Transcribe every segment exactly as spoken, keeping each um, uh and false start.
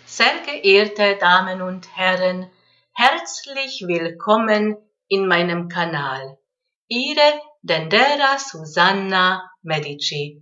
Sehr geehrte Damen und Herren, herzlich willkommen in meinem Kanal. Ihre Dendera Susanna Medici.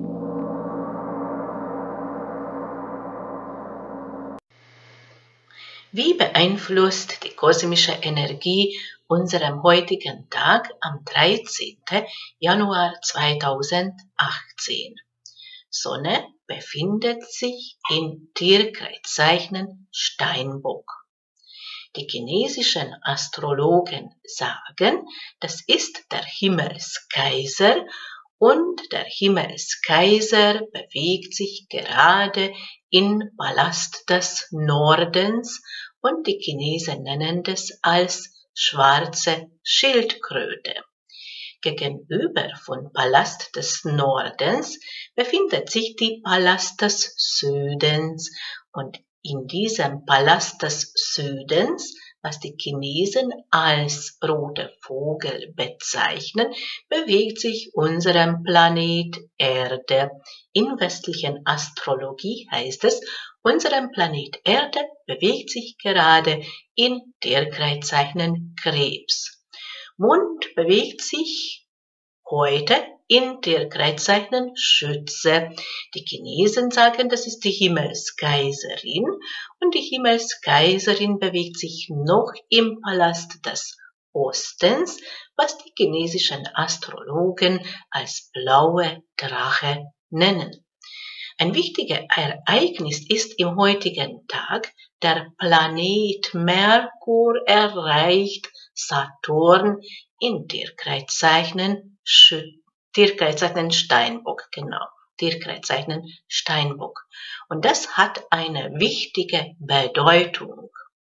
Wie beeinflusst die kosmische Energie unseren heutigen Tag am dreizehnten Januar zweitausendachtzehn? Sonne befindet sich im Tierkreiszeichen Steinbock. Die chinesischen Astrologen sagen, das ist der Himmelskaiser und der Himmelskaiser bewegt sich gerade im Palast des Nordens und die Chinesen nennen das als schwarze Schildkröte. Gegenüber vom Palast des Nordens befindet sich die Palast des Südens und in diesem Palast des Südens, was die Chinesen als roter Vogel bezeichnen, bewegt sich unser Planet Erde. In westlichen Astrologie heißt es, unser Planet Erde bewegt sich gerade in Tierkreiszeichen Krebs. Mond bewegt sich heute in Tierkreiszeichen Schütze. Die Chinesen sagen, das ist die Himmelskaiserin und die Himmelskaiserin bewegt sich noch im Palast des Ostens, was die chinesischen Astrologen als blaue Drache nennen. Ein wichtiges Ereignis ist im heutigen Tag, der Planet Merkur erreicht Saturn in Tierkreiszeichen Tierkreiszeichen Steinbock, genau, Tierkreiszeichen Steinbock. Und das hat eine wichtige Bedeutung.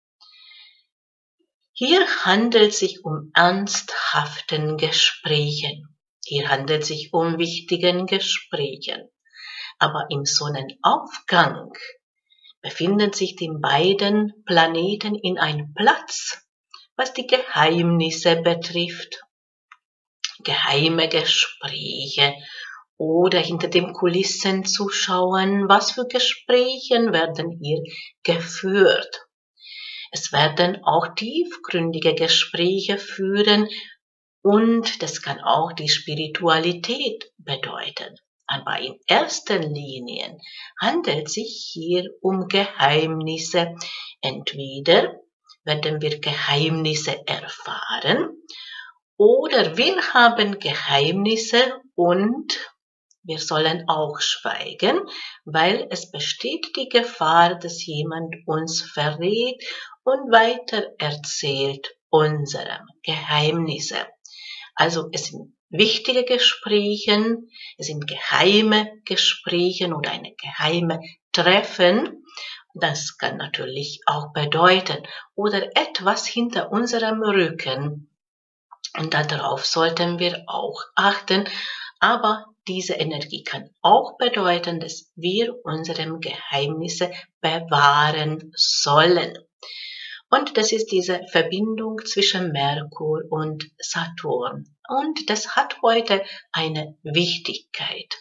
Hier handelt es sich um ernsthaften Gesprächen. Hier handelt es sich um wichtigen Gesprächen. Aber im Sonnenaufgang befinden sich die beiden Planeten in einem Platz, was die Geheimnisse betrifft. Geheime Gespräche oder hinter den Kulissen zu schauen, was für Gespräche werden hier geführt. Es werden auch tiefgründige Gespräche führen und das kann auch die Spiritualität bedeuten. Aber in erster Linie handelt es sich hier um Geheimnisse. Entweder werden wir Geheimnisse erfahren oder wir haben Geheimnisse und wir sollen auch schweigen, weil es besteht die Gefahr, dass jemand uns verrät und weiter erzählt unsere Geheimnisse. Also es sind wichtige Gespräche, es sind geheime Gespräche oder eine geheime Treffen. Das kann natürlich auch bedeuten oder etwas hinter unserem Rücken. Und darauf sollten wir auch achten. Aber diese Energie kann auch bedeuten, dass wir unsere Geheimnisse bewahren sollen. Und das ist diese Verbindung zwischen Merkur und Saturn. Und das hat heute eine Wichtigkeit.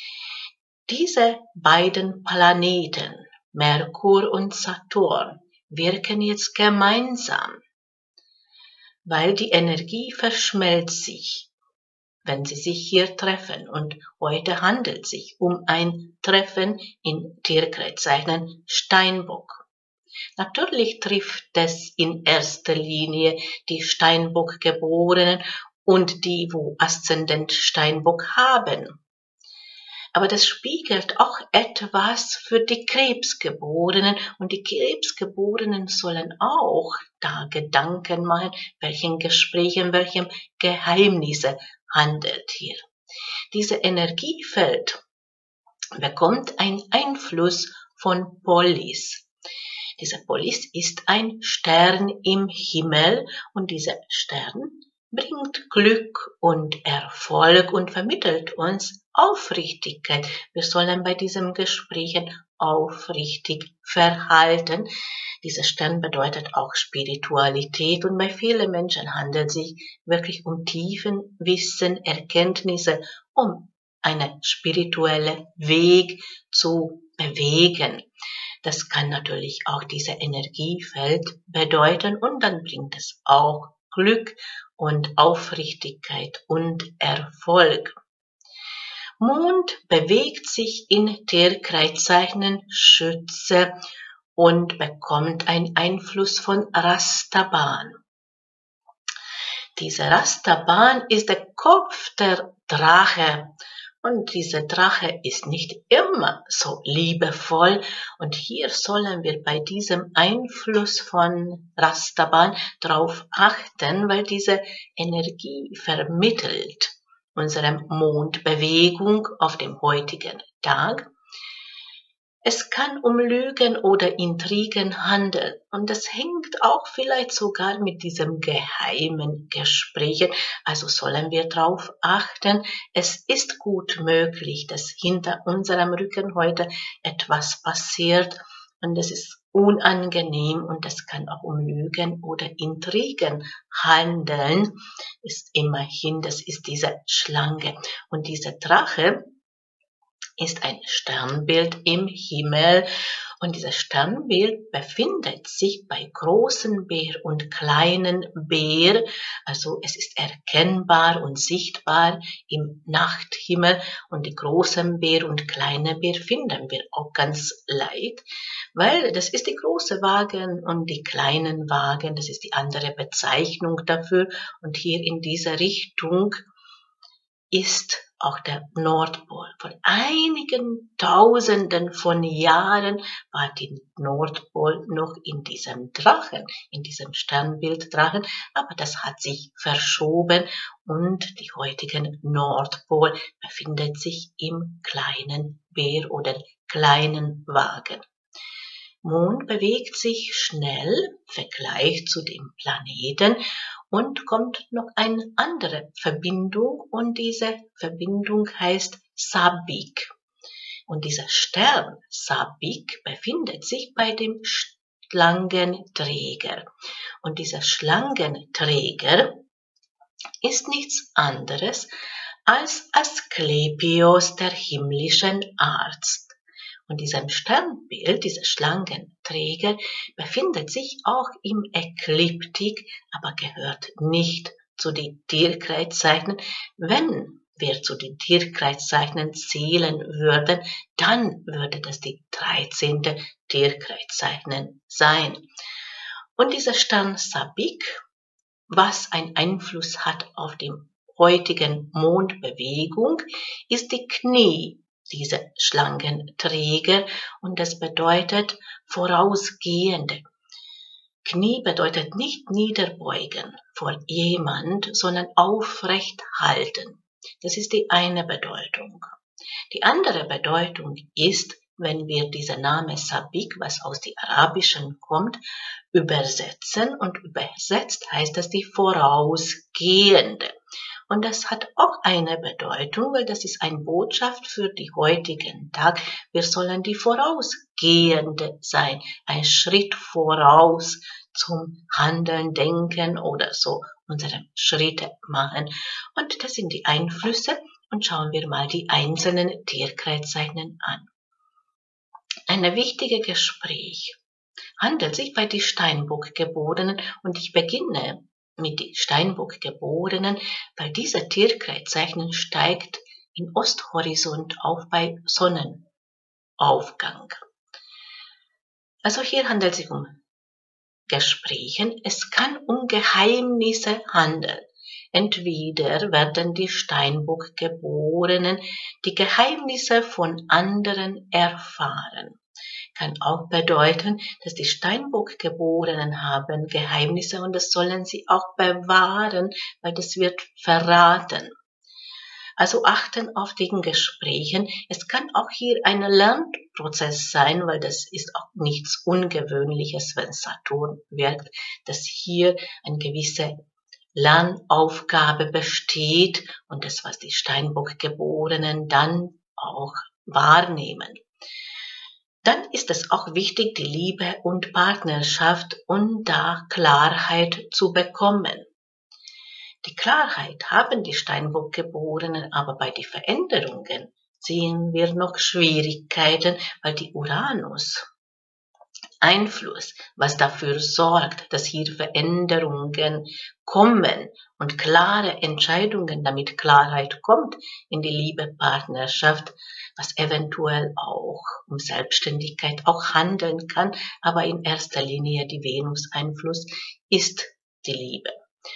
Diese beiden Planeten, Merkur und Saturn, wirken jetzt gemeinsam, weil die Energie verschmelzt sich, wenn sie sich hier treffen. Und heute handelt es sich um ein Treffen in Tierkreiszeichen Steinbock. Natürlich trifft es in erster Linie die Steinbock-Geborenen und die, wo Aszendent Steinbock haben. Aber das spiegelt auch etwas für die Krebsgeborenen und die Krebsgeborenen sollen auch da Gedanken machen, welchen Gesprächen, welchem Geheimnisse handelt hier. Diese Energiefeld bekommt einen Einfluss von Polis. Dieser Polis ist ein Stern im Himmel und dieser Stern bringt Glück und Erfolg und vermittelt uns Aufrichtigkeit. Wir sollen bei diesem Gespräch aufrichtig verhalten. Dieser Stern bedeutet auch Spiritualität und bei vielen Menschen handelt es sich wirklich um tiefen Wissen, Erkenntnisse, um einen spirituellen Weg zu bewegen. Das kann natürlich auch diese Energiefeld bedeuten und dann bringt es auch Glück und Aufrichtigkeit und Erfolg. Mond bewegt sich in Tierkreiszeichen Schütze und bekommt einen Einfluss von Rastaban. Diese Rastaban ist der Kopf der Drache. Und dieser Drache ist nicht immer so liebevoll. Und hier sollen wir bei diesem Einfluss von Rastaban drauf achten, weil diese Energie vermittelt unsere Mondbewegung auf dem heutigen Tag. Es kann um Lügen oder Intrigen handeln und das hängt auch vielleicht sogar mit diesem geheimen Gesprächen. Also sollen wir darauf achten, es ist gut möglich, dass hinter unserem Rücken heute etwas passiert und es ist unangenehm und es kann auch um Lügen oder Intrigen handeln. Ist immerhin, das ist diese Schlange und diese Drache ist ein Sternbild im Himmel und dieses Sternbild befindet sich bei großen Bär und kleinen Bär, also es ist erkennbar und sichtbar im Nachthimmel und die großen Bär und kleine Bär finden wir auch ganz leicht, weil das ist die große Wagen und die kleinen Wagen, das ist die andere Bezeichnung dafür und hier in dieser Richtung ist auch der Nordpol. Vor einigen Tausenden von Jahren war der Nordpol noch in diesem Drachen, in diesem Sternbild Drachen, aber das hat sich verschoben und die heutigen Nordpol befindet sich im kleinen Bär oder kleinen Wagen. Mond bewegt sich schnell im Vergleich zu dem Planeten und kommt noch eine andere Verbindung und diese Verbindung heißt Sabik. Und dieser Stern Sabik befindet sich bei dem Schlangenträger. Und dieser Schlangenträger ist nichts anderes als Asklepios, der himmlischen Arzt. Und diesem Sternbild, dieser Schlangenträger, befindet sich auch im Ekliptik, aber gehört nicht zu den Tierkreiszeichen. Wenn wir zu den Tierkreiszeichen zählen würden, dann würde das die dreizehnte Tierkreiszeichen sein. Und dieser Stern Sabik, was einen Einfluss hat auf die heutigen Mondbewegung, ist die Knie. Diese Schlangenträger und das bedeutet vorausgehende. Knie bedeutet nicht niederbeugen vor jemand, sondern aufrecht halten. Das ist die eine Bedeutung. Die andere Bedeutung ist, wenn wir diesen Namen Sabik, was aus dem Arabischen kommt, übersetzen und übersetzt heißt das die vorausgehende. Und das hat auch eine Bedeutung, weil das ist eine Botschaft für die heutigen Tag. Wir sollen die Vorausgehende sein, ein Schritt voraus zum Handeln, Denken oder so unsere Schritte machen. Und das sind die Einflüsse und schauen wir mal die einzelnen Tierkreiszeichen an. Ein wichtiges Gespräch handelt sich bei den Steinbock-Geborenen und ich beginne mit den Steinbock-Geborenen, weil dieser Tierkreiszeichen steigt im Osthorizont auf bei Sonnenaufgang. Also hier handelt es sich um Gesprächen. Es kann um Geheimnisse handeln. Entweder werden die Steinbock-Geborenen die Geheimnisse von anderen erfahren. Kann auch bedeuten, dass die Steinbock-Geborenen haben Geheimnisse und das sollen sie auch bewahren, weil das wird verraten. Also achten auf die Gesprächen. Es kann auch hier ein Lernprozess sein, weil das ist auch nichts Ungewöhnliches, wenn Saturn wirkt, dass hier eine gewisse Lernaufgabe besteht und das, was die Steinbock-Geborenen dann auch wahrnehmen. Dann ist es auch wichtig, die Liebe und Partnerschaft und da Klarheit zu bekommen. Die Klarheit haben die Steinbock-Geborenen, aber bei den Veränderungen sehen wir noch Schwierigkeiten, weil die Uranus Einfluss, was dafür sorgt, dass hier Veränderungen kommen und klare Entscheidungen, damit Klarheit kommt in die Liebe-Partnerschaft, was eventuell auch um Selbstständigkeit auch handeln kann, aber in erster Linie die Venus-Einfluss ist die Liebe.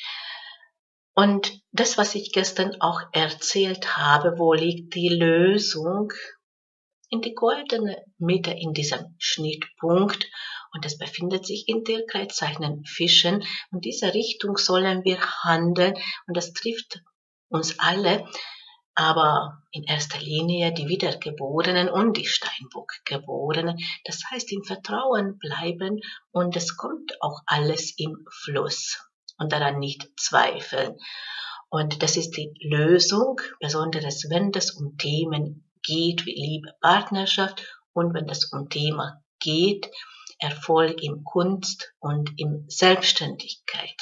Und das, was ich gestern auch erzählt habe, wo liegt die Lösung? In die goldene Mitte, in diesem Schnittpunkt, und es befindet sich in Tierkreiszeichen Fischen, und diese Richtung sollen wir handeln, und das trifft uns alle, aber in erster Linie die Wiedergeborenen und die Steinbockgeborenen, das heißt im Vertrauen bleiben, und es kommt auch alles im Fluss und daran nicht zweifeln. Und das ist die Lösung, besonders wenn es um Themen geht wie Liebe, Partnerschaft, und wenn es um Thema geht, Erfolg in Kunst und in Selbstständigkeit.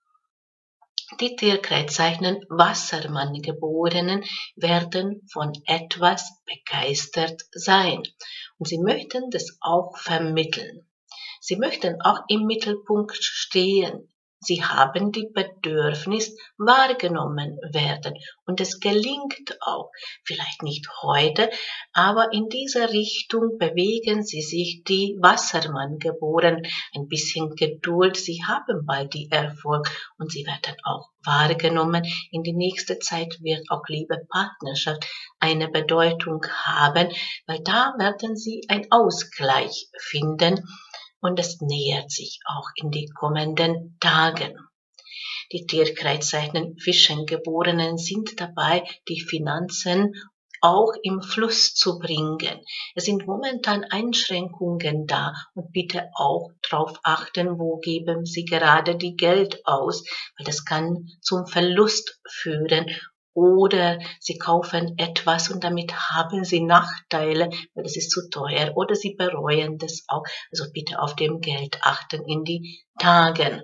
Die Tierkreiszeichen Wassermann-Geborenen werden von etwas begeistert sein, und sie möchten das auch vermitteln. Sie möchten auch im Mittelpunkt stehen. Sie haben die Bedürfnis, wahrgenommen werden, und es gelingt auch, vielleicht nicht heute, aber in dieser Richtung bewegen sie sich, die Wassermann-Geborenen, ein bisschen Geduld, sie haben bald die Erfolg und sie werden auch wahrgenommen. In die nächste Zeit wird auch Liebe, Partnerschaft eine Bedeutung haben, weil da werden sie einen Ausgleich finden. Und es nähert sich auch in die kommenden Tagen. Die Tierkreiszeichen Fischengeborenen sind dabei, die Finanzen auch im Fluss zu bringen. Es sind momentan Einschränkungen da, und bitte auch darauf achten, wo geben Sie gerade die Geld aus, weil das kann zum Verlust führen. Oder Sie kaufen etwas und damit haben Sie Nachteile, weil es ist zu teuer, oder Sie bereuen das auch. Also bitte auf dem Geld achten in die Tagen.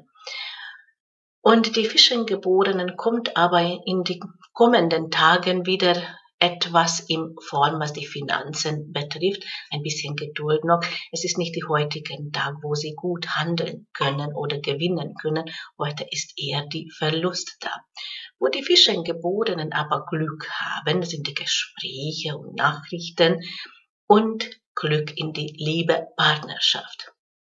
Und die Fischengeborenen kommt aber in die kommenden Tagen wieder etwas in Form, was die Finanzen betrifft. Ein bisschen Geduld noch. Es ist nicht der heutige Tag, wo Sie gut handeln können oder gewinnen können. Heute ist eher die Verlust da. Wo die Fischengeborenen aber Glück haben, sind die Gespräche und Nachrichten und Glück in die Liebe, Partnerschaft.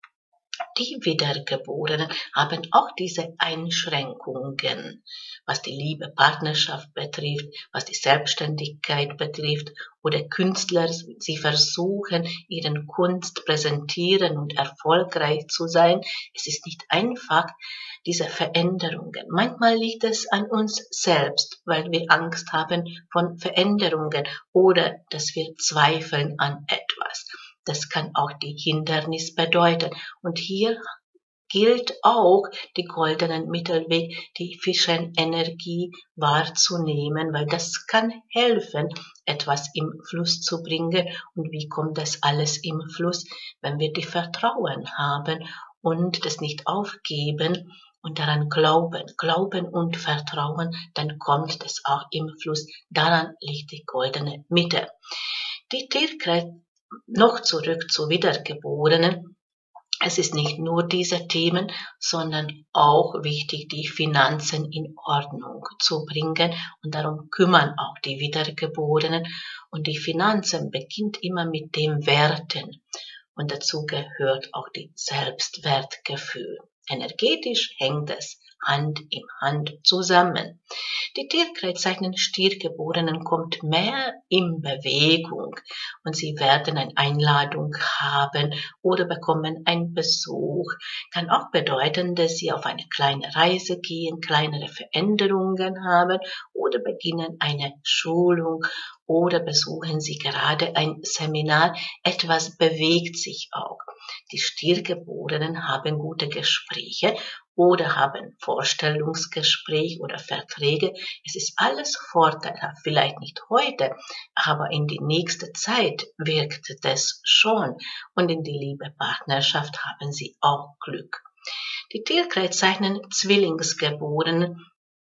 Die Wiedergeborenen haben auch diese Einschränkungen, was die Liebe, Partnerschaft betrifft, was die Selbstständigkeit betrifft, oder Künstler, sie versuchen, ihren Kunst präsentieren und erfolgreich zu sein. Es ist nicht einfach, diese Veränderungen. Manchmal liegt es an uns selbst, weil wir Angst haben von Veränderungen oder dass wir zweifeln an etwas. Das kann auch die Hindernis bedeuten. Und hier gilt auch die goldenen Mittelweg, die Fischenenergie wahrzunehmen, weil das kann helfen, etwas im Fluss zu bringen. Und wie kommt das alles im Fluss? Wenn wir die Vertrauen haben und das nicht aufgeben und daran glauben, glauben und vertrauen, dann kommt das auch im Fluss. Daran liegt die goldene Mitte. Die Tierkreis noch zurück zu Wiedergeborenen. Es ist nicht nur diese Themen, sondern auch wichtig, die Finanzen in Ordnung zu bringen. Und darum kümmern auch die Wiedergeborenen. Und die Finanzen beginnt immer mit dem Werten. Und dazu gehört auch die Selbstwertgefühl. Energetisch hängt es Hand in Hand zusammen. Die Tierkreiszeichen Stiergeborenen kommt mehr in Bewegung, und sie werden eine Einladung haben oder bekommen einen Besuch. Kann auch bedeuten, dass sie auf eine kleine Reise gehen, kleinere Veränderungen haben oder beginnen eine Schulung oder besuchen sie gerade ein Seminar. Etwas bewegt sich auch. Die Stiergeborenen haben gute Gespräche oder haben Vorstellungsgespräche oder Verträge. Es ist alles vorteilhaft, vielleicht nicht heute, aber in die nächste Zeit wirkt das schon. Und in die Liebe, Partnerschaft haben sie auch Glück. Die Tierkreiszeichen Zwillingsgeborenen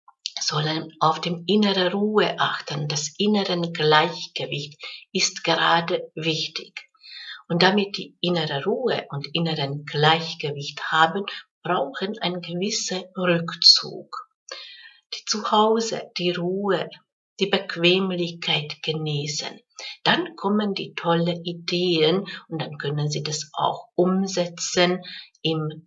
sollen auf die innere Ruhe achten. Das innere Gleichgewicht ist gerade wichtig. Und damit die innere Ruhe und inneren Gleichgewicht haben, brauchen einen gewissen Rückzug. Die Zuhause, die Ruhe, die Bequemlichkeit genießen. Dann kommen die tolle Ideen und dann können Sie das auch umsetzen im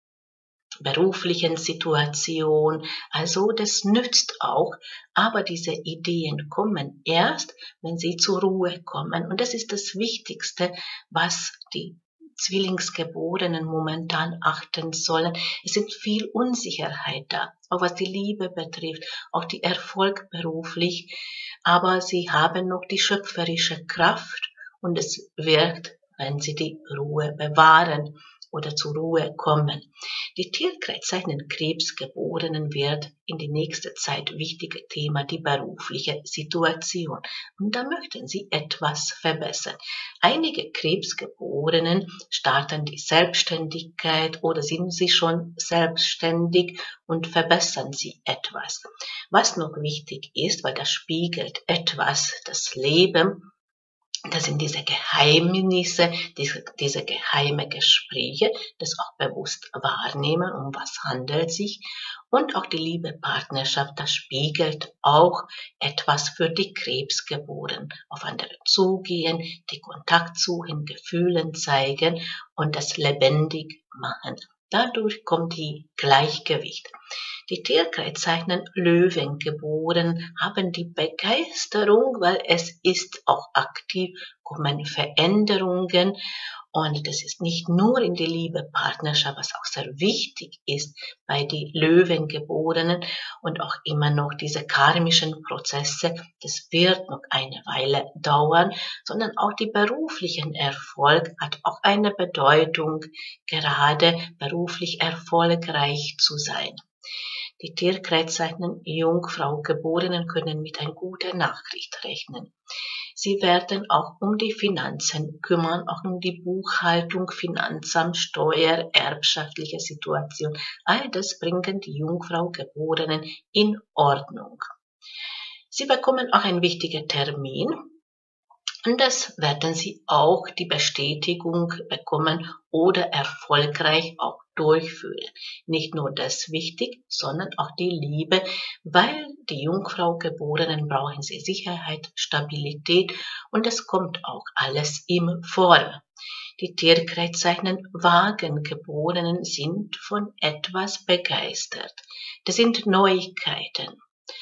beruflichen Situation. Also das nützt auch, aber diese Ideen kommen erst, wenn Sie zur Ruhe kommen. Und das ist das Wichtigste, was die Zwillingsgeborenen momentan achten sollen. Es ist viel Unsicherheit da, auch was die Liebe betrifft, auch die Erfolg beruflich. Aber sie haben noch die schöpferische Kraft und es wirkt, wenn sie die Ruhe bewahren oder zur Ruhe kommen. Die Tierkreiszeichen Krebsgeborenen wird in die nächste Zeit wichtige Thema die berufliche Situation. Und da möchten sie etwas verbessern. Einige Krebsgeborenen starten die Selbstständigkeit oder sind sie schon selbstständig und verbessern sie etwas. Was noch wichtig ist, weil das spiegelt etwas das Leben, das sind diese Geheimnisse, diese, diese geheime Gespräche, das auch bewusst wahrnehmen, um was handelt sich. Und auch die Liebe Partnerschaft, das spiegelt auch etwas für die Krebsgeborenen. Auf andere zugehen, die Kontakt suchen, Gefühlen zeigen und das lebendig machen. Dadurch kommt die Gleichgewicht. Die Tierkreiszeichen Löwengeboren haben die Begeisterung, weil es ist auch aktiv, kommen Veränderungen und das ist nicht nur in die Liebe Partnerschaft, was auch sehr wichtig ist bei den Löwengeborenen und auch immer noch diese karmischen Prozesse, das wird noch eine Weile dauern, sondern auch die beruflichen Erfolg hat auch eine Bedeutung, gerade beruflich erfolgreich zu sein. Die Tierkreiszeichen Jungfrau Geborenen können mit einer guten Nachricht rechnen. Sie werden auch um die Finanzen kümmern, auch um die Buchhaltung, Finanzamt, Steuer, erbschaftliche Situation. All das bringen die Jungfrau Geborenen in Ordnung. Sie bekommen auch einen wichtigen Termin. Und das werden Sie auch die Bestätigung bekommen oder erfolgreich auch durchführen. Nicht nur das wichtig, sondern auch die Liebe, weil die Jungfrau Geborenen brauchen sie Sicherheit, Stabilität und es kommt auch alles in Form. Die Tierkreiszeichen Wagengeborenen sind von etwas begeistert. Das sind Neuigkeiten.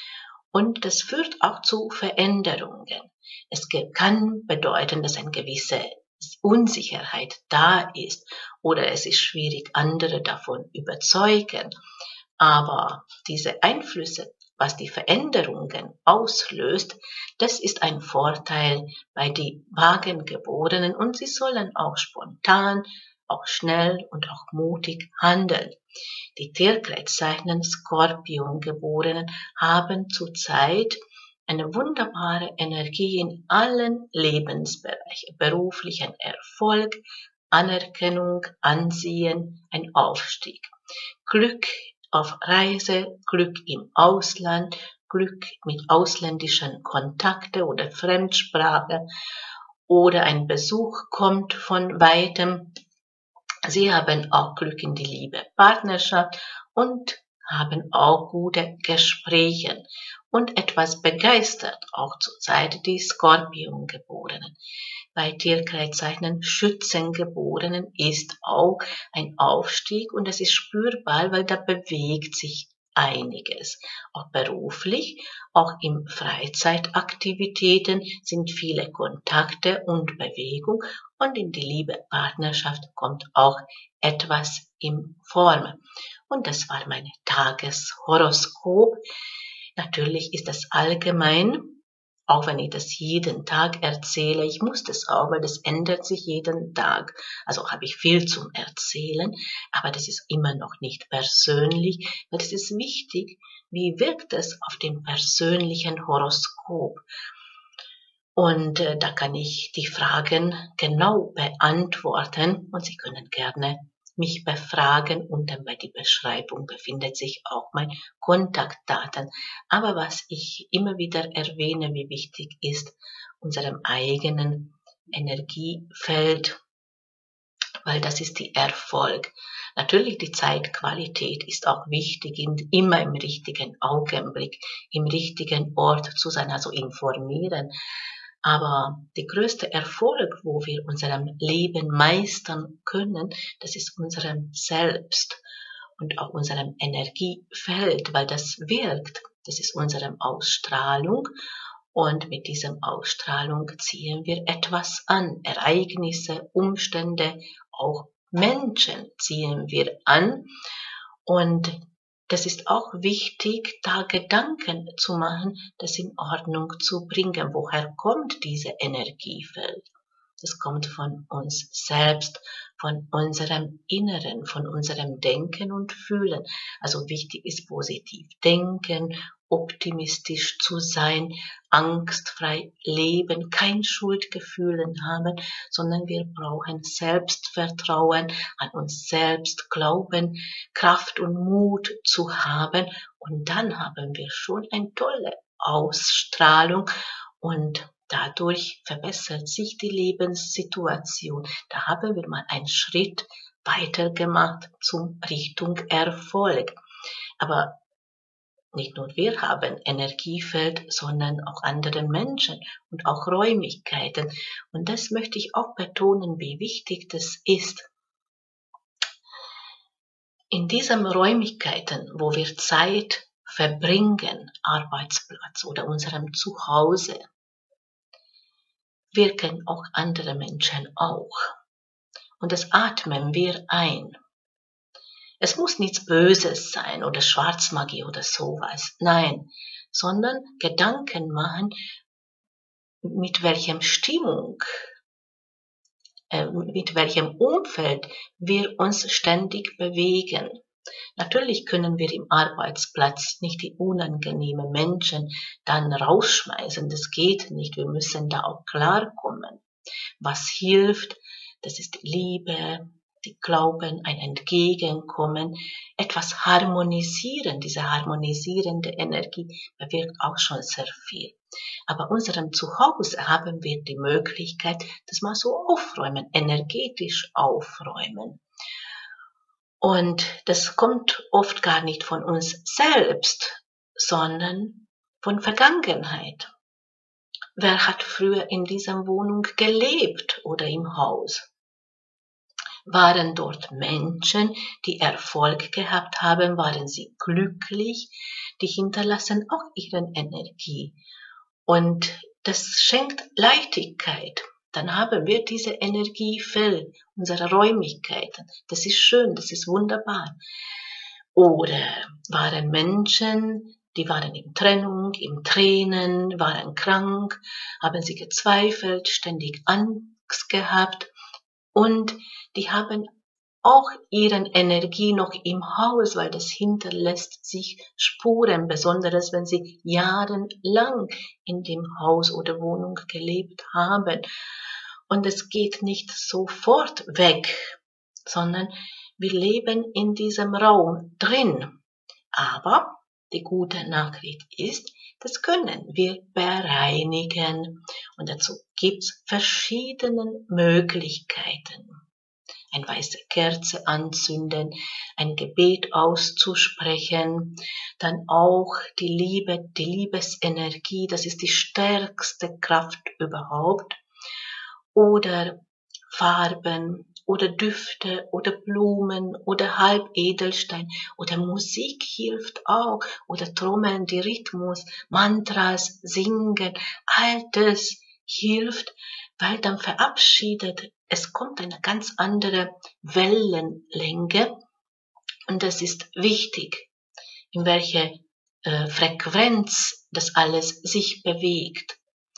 Und das führt auch zu Veränderungen. Es kann bedeuten, dass eine gewisse Unsicherheit da ist oder es ist schwierig, andere davon überzeugen. Aber diese Einflüsse, was die Veränderungen auslöst, das ist ein Vorteil bei den Wagengeborenen und sie sollen auch spontan, auch schnell und auch mutig handeln. Die Tierkreiszeichen Skorpiongeborenen haben zurzeit eine wunderbare Energie in allen Lebensbereichen, beruflichen Erfolg, Anerkennung, Ansehen, ein Aufstieg, Glück auf Reise, Glück im Ausland, Glück mit ausländischen Kontakten oder Fremdsprache oder ein Besuch kommt von weitem. Sie haben auch Glück in die Liebe, Partnerschaft und haben auch gute Gespräche und etwas begeistert, auch zurzeit die Skorpiongeborenen. Bei Tierkreiszeichen Schützengeborenen ist auch ein Aufstieg und es ist spürbar, weil da bewegt sich einiges. Auch beruflich, auch in Freizeitaktivitäten sind viele Kontakte und Bewegung und in die Liebe Partnerschaft kommt auch etwas in Form. Und das war mein Tageshoroskop. Natürlich ist das allgemein, auch wenn ich das jeden Tag erzähle, ich muss das auch, weil das ändert sich jeden Tag. Also habe ich viel zum Erzählen, aber das ist immer noch nicht persönlich, weil es ist wichtig, wie wirkt es auf dem persönlichen Horoskop. Und äh, da kann ich die Fragen genau beantworten und Sie können gerne mich befragen und dann bei der Beschreibung befindet sich auch mein Kontaktdaten. Aber was ich immer wieder erwähne, wie wichtig ist, unserem eigenen Energiefeld, weil das ist die Erfolg. Natürlich, die Zeitqualität ist auch wichtig, immer im richtigen Augenblick, im richtigen Ort zu sein, also informieren. Aber der größte Erfolg, wo wir unserem Leben meistern können, das ist unserem Selbst und auch unserem Energiefeld, weil das wirkt. Das ist unsere Ausstrahlung. Und mit diesem Ausstrahlung ziehen wir etwas an. Ereignisse, Umstände, auch Menschen ziehen wir an. Und das ist auch wichtig, da Gedanken zu machen, das in Ordnung zu bringen. Woher kommt diese Energiefeld? Das kommt von uns selbst, von unserem Inneren, von unserem Denken und Fühlen. Also wichtig ist positiv denken, optimistisch zu sein, angstfrei leben, kein Schuldgefühlen haben, sondern wir brauchen Selbstvertrauen, an uns selbst glauben, Kraft und Mut zu haben, und dann haben wir schon eine tolle Ausstrahlung und dadurch verbessert sich die Lebenssituation. Da haben wir mal einen Schritt weiter gemacht zum Richtung Erfolg. Aber nicht nur wir haben Energiefeld, sondern auch andere Menschen und auch Räumlichkeiten. Und das möchte ich auch betonen, wie wichtig das ist. In diesen Räumlichkeiten, wo wir Zeit verbringen, Arbeitsplatz oder unserem Zuhause, wirken auch andere Menschen auch. Und das atmen wir ein. Es muss nichts Böses sein oder Schwarzmagie oder sowas. Nein, sondern Gedanken machen, mit welchem Stimmung, äh, mit welchem Umfeld wir uns ständig bewegen. Natürlich können wir im Arbeitsplatz nicht die unangenehmen Menschen dann rausschmeißen. Das geht nicht. Wir müssen da auch klarkommen. Was hilft, das ist Liebe, die Glauben, ein Entgegenkommen, etwas harmonisieren. Diese harmonisierende Energie bewirkt auch schon sehr viel. Aber unserem Zuhause haben wir die Möglichkeit, das mal so aufräumen, energetisch aufräumen. Und das kommt oft gar nicht von uns selbst, sondern von Vergangenheit. Wer hat früher in dieser Wohnung gelebt oder im Haus? Waren dort Menschen, die Erfolg gehabt haben? Waren sie glücklich? Die hinterlassen auch ihre Energie. Und das schenkt Leichtigkeit. Dann haben wir diese Energiefeld unserer Räumlichkeiten. Das ist schön, das ist wunderbar. Oder waren Menschen, die waren in Trennung, in Tränen, waren krank, haben sie gezweifelt, ständig Angst gehabt und die haben auch ihren Energie noch im Haus, weil das hinterlässt sich Spuren, besonders wenn sie jahrelang in dem Haus oder Wohnung gelebt haben. Und es geht nicht sofort weg, sondern wir leben in diesem Raum drin. Aber die gute Nachricht ist, das können wir bereinigen. Und dazu gibt's verschiedene Möglichkeiten. Eine weiße Kerze anzünden, ein Gebet auszusprechen, dann auch die Liebe, die Liebesenergie, das ist die stärkste Kraft überhaupt, oder Farben oder Düfte oder Blumen oder Halbedelstein oder Musik hilft auch oder Trommeln, die Rhythmus, Mantras, Singen, all das hilft, weil dann verabschiedet, es kommt eine ganz andere Wellenlänge und das ist wichtig, in welche äh, Frequenz das alles sich bewegt.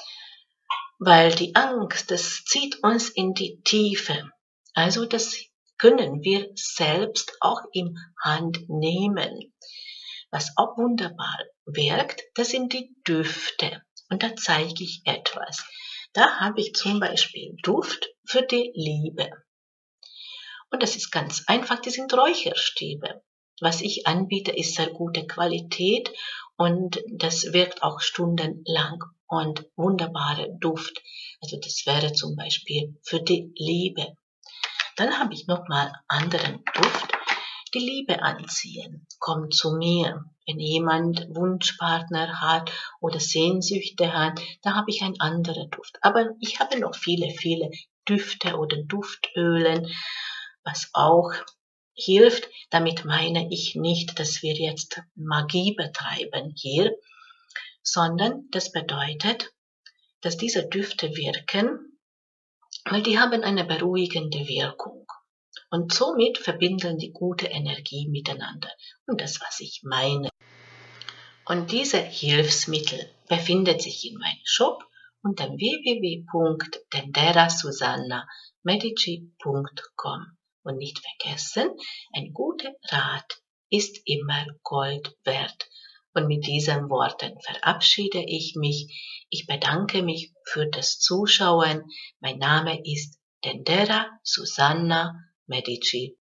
Weil die Angst, das zieht uns in die Tiefe. Also das können wir selbst auch in Hand nehmen. Was auch wunderbar wirkt, das sind die Düfte. Und da zeige ich etwas. Da habe ich zum Beispiel Duft für die Liebe. Und das ist ganz einfach, die sind Räucherstäbe. was ich anbiete, ist sehr gute Qualität und das wirkt auch stundenlang und wunderbare Duft. Also das wäre zum Beispiel für die Liebe. Dann habe ich nochmal anderen Duft. Die Liebe anziehen. Kommt zu mir. Wenn jemand Wunschpartner hat oder Sehnsüchte hat, da habe ich einen anderen Duft. Aber ich habe noch viele, viele Düfte oder Duftölen, was auch hilft. Damit meine ich nicht, dass wir jetzt Magie betreiben hier, sondern das bedeutet, dass diese Düfte wirken, weil die haben eine beruhigende Wirkung. Und somit verbinden die gute Energie miteinander. Und das, was ich meine. Und diese Hilfsmittel befindet sich in meinem Shop unter w w w punkt dendera susanna medici punkt com. Und nicht vergessen, ein guter Rat ist immer Gold wert. Und mit diesen Worten verabschiede ich mich. Ich bedanke mich für das Zuschauen. Mein Name ist Dendera Susanna Medici